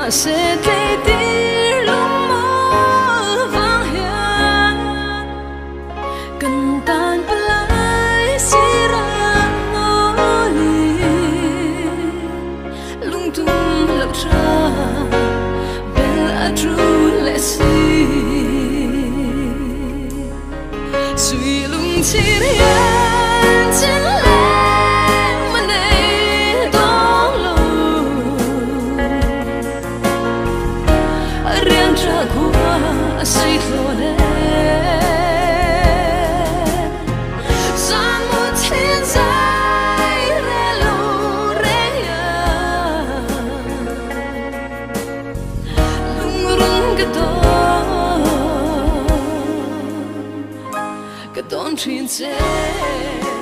sẽ thấy tiếng lúc mơ vang hiền cần tan lại xí ra ngõ lì lung tung lập ra bella tru lệ xì suy lung chi riêng trên lên mà này đó lâu riêng ra qua say thua lên gian một thiên dài rê lâu rê lung rung cái ton truyền dễ